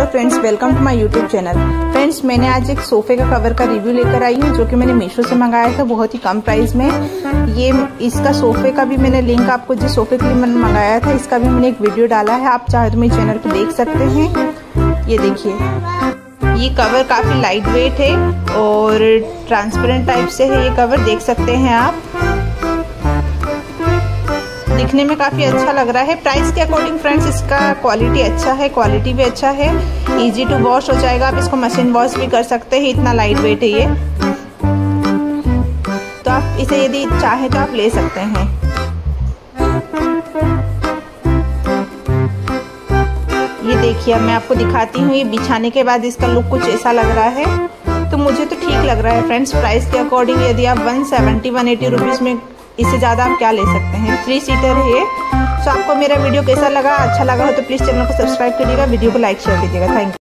Friends, welcome to my YouTube channel. Friends, मैंने आज एक सोफे का कवर का रिव्यू लेकर आई हूँ जो कि मैंने मीशो से मंगाया था बहुत ही कम प्राइस में। ये इसका सोफे का भी मैंने लिंक, आपको जिस सोफे के लिए मैंने मंगाया था इसका भी मैंने एक वीडियो डाला है, आप चाहे तो मेरे चैनल पे देख सकते हैं। ये देखिए, ये कवर काफी लाइट वेट है और ट्रांसपेरेंट टाइप से है ये कवर, देख सकते हैं आप। दिखने में काफी अच्छा लग रहा है। प्राइस के अकॉर्डिंग फ्रेंड्स इसका क्वालिटी अच्छा है, क्वालिटी भी अच्छा है, इजी टू वॉश हो जाएगा, आप इसको मशीन वॉश भी कर सकते हैं, इतना लाइट वेट है ये। तो आप इसे यदि चाहे तो आप ले सकते हैं। ये देखिए, अब मैं आपको दिखाती हूँ, ये बिछाने के बाद इसका लुक कुछ ऐसा लग रहा है, तो मुझे तो ठीक लग रहा है फ्रेंड्स। प्राइस के अकॉर्डिंग यदि आप 170-180 रुपीज में, इससे ज़्यादा आप क्या ले सकते हैं। 3 सीटर है। तो आपको मेरा वीडियो कैसा लगा, अच्छा लगा हो तो प्लीज़ चैनल को सब्सक्राइब करिएगा, वीडियो को लाइक शेयर कीजिएगा। Thank you.